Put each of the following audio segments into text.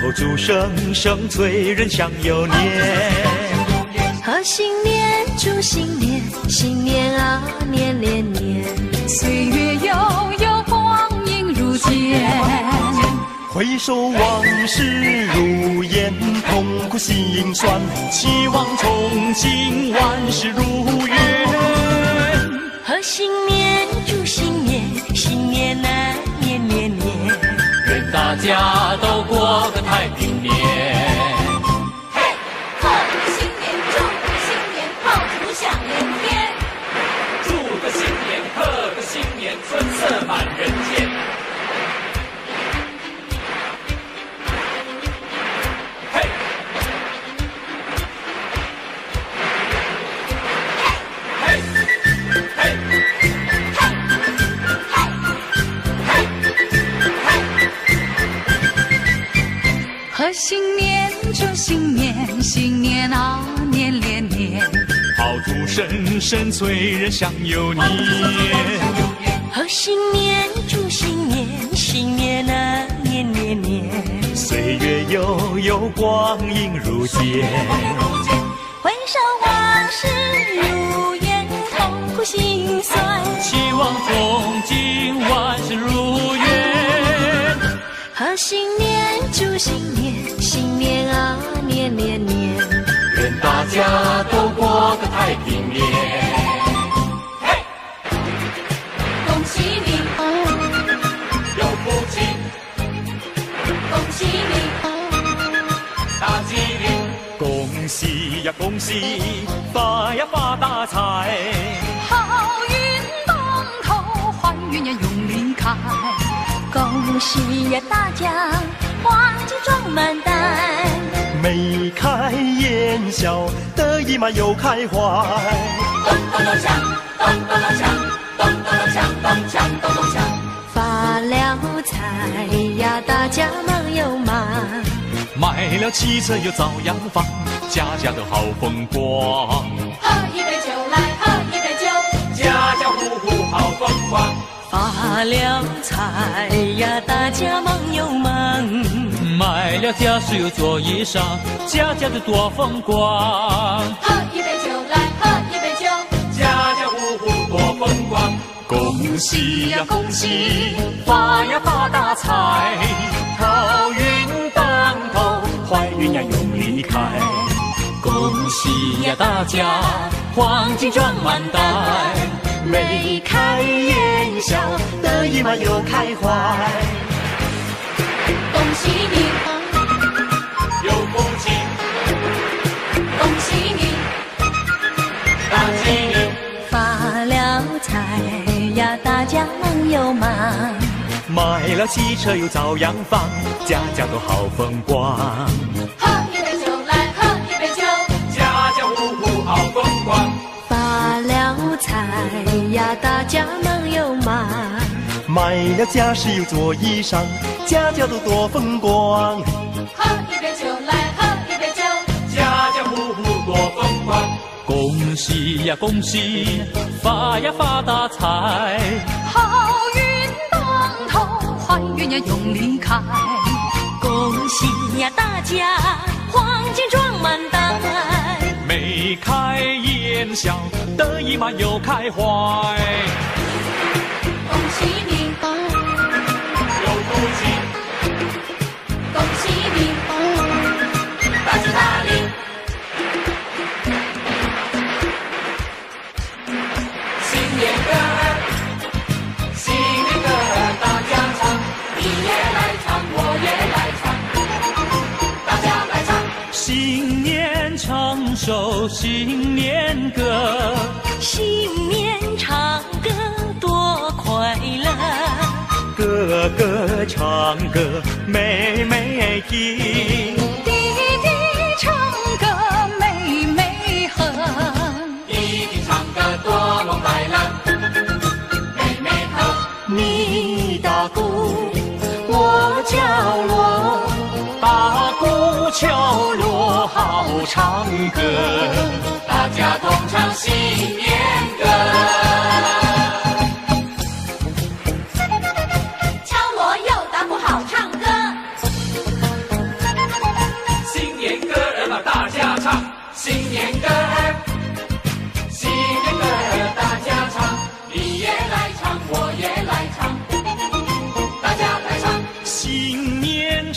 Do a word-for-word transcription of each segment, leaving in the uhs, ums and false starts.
祝生生催人享幼年。 贺新年，祝新年，新年啊年连年， 岁月悠悠，光阴如箭。 回首往事如烟，痛苦心酸，期望憧憬万事如愿。 贺新年，祝新年，新年啊年年年， 愿大家都过个太平年。 嘿，贺新年，祝新年，炮竹响连天。 祝个新年，贺个新年，春色满人间。 贺新年，祝新年，新年啊年连年， 炮竹声声催人享幼年。 贺新年，祝新年，新年啊年年年， 岁月悠悠，光阴如箭。 回首往事如烟，痛苦心酸， 期望憧憬万事如愿。 贺新年，祝新年，新年啊年年年， 愿大家都过个太平年。 嘿，恭喜你， 有福气， 恭喜你， 大吉利。 恭喜呀恭喜，发呀发大财， 好运当头，坏运呀永离开。 恭喜呀大家，黄金装满袋， 眉开眼笑，得意满又开怀。 咚咚咚锵，咚咚咚锵，咚咚咚锵，咚锵咚咚锵。 发了财呀，大家忙又忙， 买了汽车又遭殃房，家家都好风光。 喝一杯酒来，喝一杯酒， 家家户户好风光。 发了财呀，大家忙又忙， 买了家饰又做衣裳，家家都多风光。 喝一杯酒来，喝一杯酒， 家家户户多风光。 恭喜呀恭喜，发呀发大财，好运当头，坏运呀永离开。 恭喜呀大家，黄金装满袋， 眉开眼笑，得意满又开怀。 恭喜你， 有福气， 恭喜你， 大吉利。 发了财呀，大家忙又忙， 买了汽车又遭殃房，家家都好风光。 喝一杯酒来，喝一杯酒， 家家户户好风光。 发了财呀，大家忙又忙， 买了家饰又做衣裳，家家都多风光。 喝一杯酒来，喝一杯酒， 家家户户多风光。恭喜呀恭喜，发呀发大财， 好运当头，坏运呀永离开。 恭喜呀大家，黄金装满袋， 眉开眼笑，得意满又开怀。 恭喜你， 有福气， 恭喜你，大吉大利。 新年歌儿，新年歌儿大家唱，你也来唱，我也来唱，大家来唱。 新年唱首新年歌， 新年唱歌多快乐， 哥哥唱歌妹妹听， 弟弟唱歌妹妹哼， 弟弟唱歌多么快乐，妹妹哼。 你打鼓我敲锣，打鼓敲锣好唱歌， 大家同唱新年歌。 敲锣又打鼓好唱歌，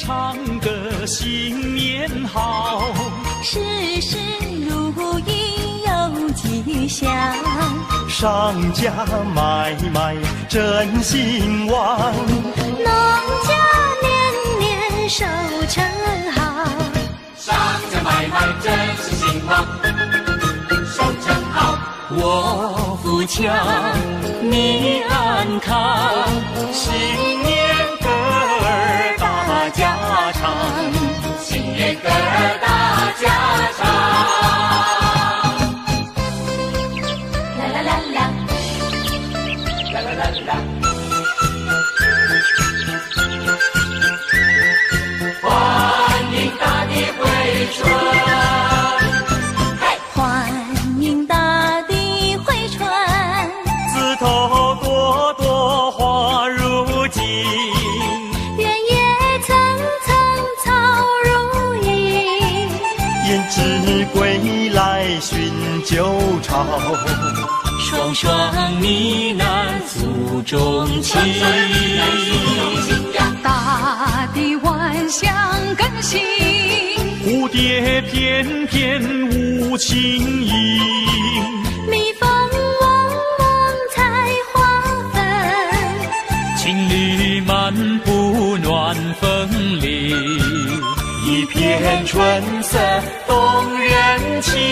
唱歌新年好， 事事如意有吉祥， 商家买卖真兴旺， 农家年年收成好， 商家买卖真是兴旺，收成好。 我富强，你安康，新年歌儿大家唱， 新年歌儿大家唱。啦啦啦啦，啦啦啦啦。欢迎大地回春。 头朵朵花如锦， 原野层层草如茵， 胭脂归来寻旧巢， 双双呢喃诉衷情。 大地万象更新， 蝴蝶翩翩舞轻盈， 蜜蜂嗡嗡采花粉， 情侣漫步暖风里，一片春色动人情。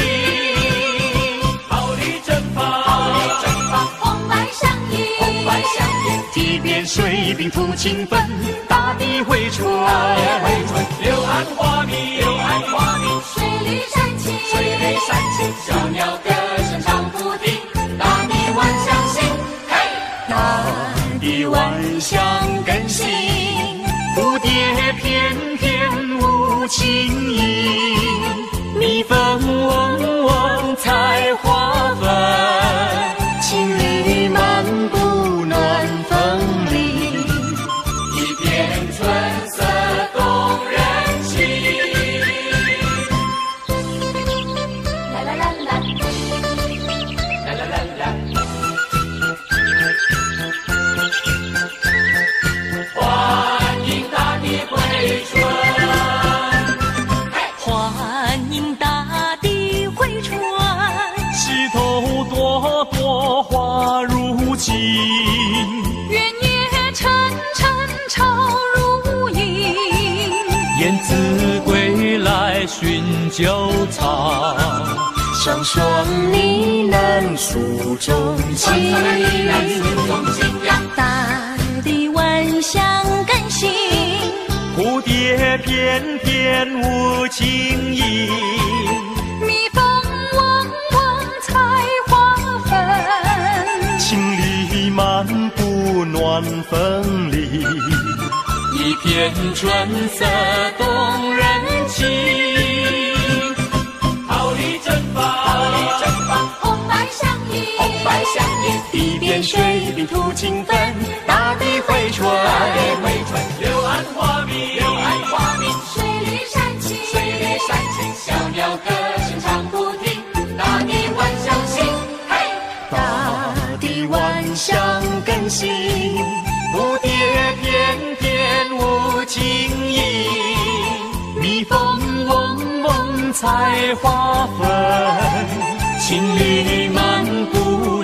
桃李正芳， 桃李正芳，红白相映，红白相映。 堤边水滨吐清芬，大地回春， 大地回春。 柳暗花明， 柳暗花明。水绿山青，水绿山青。小鸟歌声唱不停，大地万象新，嘿， 大地万象更新，蝴蝶翩翩舞轻盈，蜜蜂嗡嗡采花粉，情侣漫步暖风里， 一片春色动人情。啦啦啦啦，啦啦啦啦。欢迎大地回春， 欢迎大地回春， 溪头朵朵花如锦， 原野层层草如茵， 燕子归来寻旧巢，双双呢喃诉衷情。 大地万象更新， 蝴蝶翩翩舞轻盈， 蜜蜂嗡嗡采花粉， 情侣漫步暖风里，一片春色动人情。桃李正芳， 桃李正芳，红白相映，红白相映。 堤边水滨吐清芬，大地回春， 大地回春。 柳暗花明， 柳暗花明。水绿山青，水绿山青。小鸟歌声唱不停，大地万象新，嘿， 大地万象更新，蝴蝶翩翩舞轻盈，蜜蜂嗡嗡采花粉，情侣漫步